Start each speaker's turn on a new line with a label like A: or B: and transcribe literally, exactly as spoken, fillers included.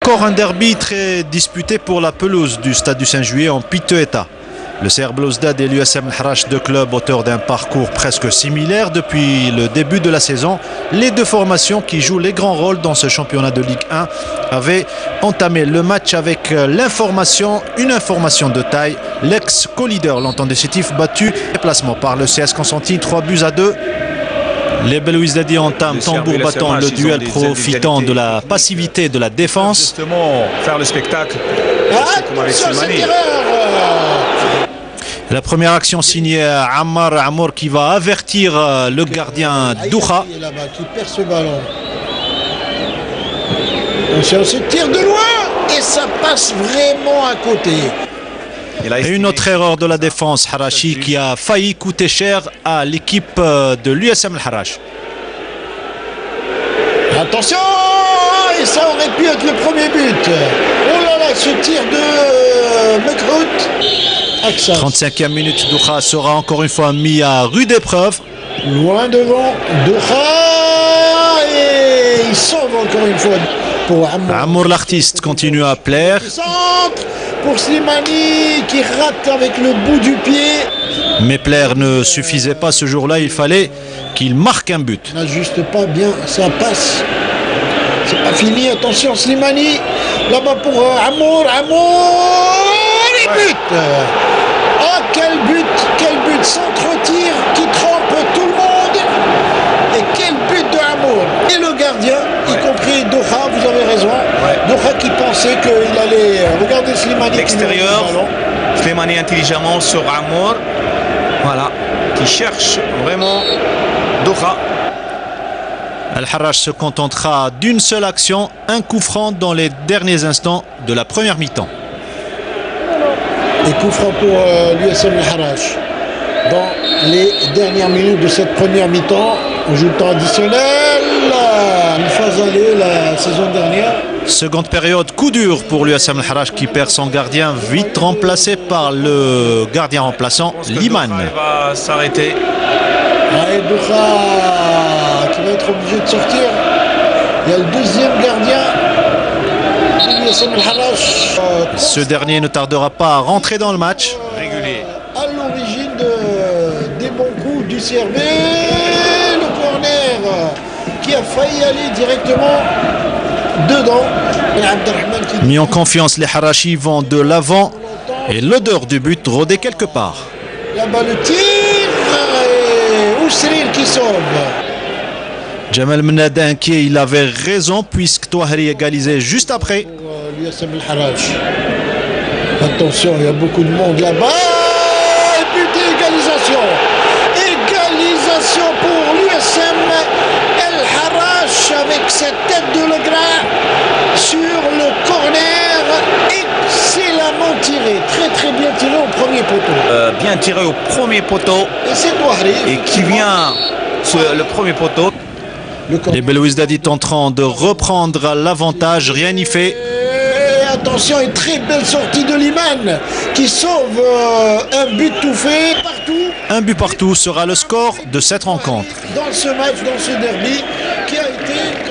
A: Encore un derby très disputé pour la pelouse du Stade du Saint-Juillet en piteux état. Le C R Belouizdad et l'U S M Al-Harrach, deux clubs auteurs d'un parcours presque similaire depuis le début de la saison. Les deux formations qui jouent les grands rôles dans ce championnat de Ligue un avaient entamé le match avec l'information, une information de taille. L'ex-co-leader, l'entente décisif, battu déplacement par le C S Constantine, trois buts à deux. Les Belouizdadi entament tambour battant le duel, profitant de la passivité de la défense.
B: Justement, faire le spectacle.
C: Ah,
B: comme avec Slimani.
A: La première action signée Ammar Amour qui va avertir le gardien Douha.
C: Qui est là-bas, qui perd ce ballon. On se tire de loin et ça passe vraiment à côté.
A: Et une autre erreur de la défense Harachi qui a failli coûter cher à l'équipe de l'U S M Al-Harrach.
C: Attention, et ça aurait pu être le premier but. Oh là là, ce tir de Mekhout.
A: trente-cinquième minute, Douha sera encore une fois mis à rude épreuve.
C: Loin devant, Douha, et il sauve encore une fois pour Amour.
A: Amour l'artiste continue à plaire.
C: Centre pour Slimani qui rate avec le bout du pied.
A: Mais plaire ne suffisait pas ce jour-là, il fallait qu'il marque un but.
C: Il n'ajuste pas bien, ça passe. C'est pas fini, attention Slimani. Là-bas pour euh, Amour, Amour, et but. Oh quel but, quel but, centre-tir qui trompe tout le monde. Et quel but de Amour. Et le gardien, ouais. Y compris Douha, vous avez raison. Ouais. Douha qui pensait qu'il allait regarder Slimani.
B: L'extérieur, Slimani intelligemment sur Amour. Voilà, qui cherche vraiment Douha.
A: Al-Harrach se contentera d'une seule action, un coup franc dans les derniers instants de la première mi-temps.
C: Et coup franc pour euh, l'U S M Al-Harrach. Dans les dernières minutes de cette première mi-temps, on joue le temps additionnel, une phase allée la saison dernière.
A: Seconde période, coup dur pour l'U S M Al-Harrach qui perd son gardien, vite remplacé par le gardien remplaçant, Liman.
B: Il va s'arrêter.
C: Ouais, Douha qui va être obligé de sortir. Il y a le deuxième gardien de l'U S M Al-Harrach. Euh,
A: Ce dernier ne tardera pas à rentrer dans le match.
B: Régulier.
C: À l'origine de, des bons coups du C R B, le corner qui a failli aller directement dedans.
A: Mis en confiance, les Harrachi vont de l'avant et l'odeur du but rôdait quelque part.
C: Là-bas le tir et Ousril qui sauve.
A: Jamal Menad inquiet, il avait raison puisque Touahri égalisait juste après.
C: Pour euh, l'U S M Al-Harrach. Attention, il y a beaucoup de monde là-bas. Et but d'égalisation. Égalisation pour l'U S M Al-Harrach avec cette tête de Legrand sur le corner. Excellemment tiré. Très très bien tiré au premier poteau.
B: Euh, bien tiré au premier poteau.
C: Et c'est Touahri.
B: Et qui vient sur le premier poteau.
A: Le les Belouizdadi tenteront de reprendre l'avantage, rien n'y fait.
C: Et attention, une très belle sortie de Liman qui sauve euh, un but tout fait partout.
A: Un but partout sera le score de cette rencontre.
C: Dans ce match, dans ce derby qui a été